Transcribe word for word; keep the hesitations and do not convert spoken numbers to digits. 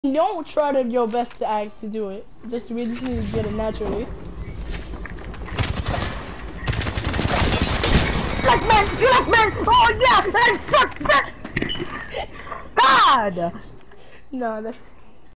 Don't try to your best to act to do it. Just we just need to get it naturally. Black man, black man. Oh yeah, and fuck that. God. No, that's.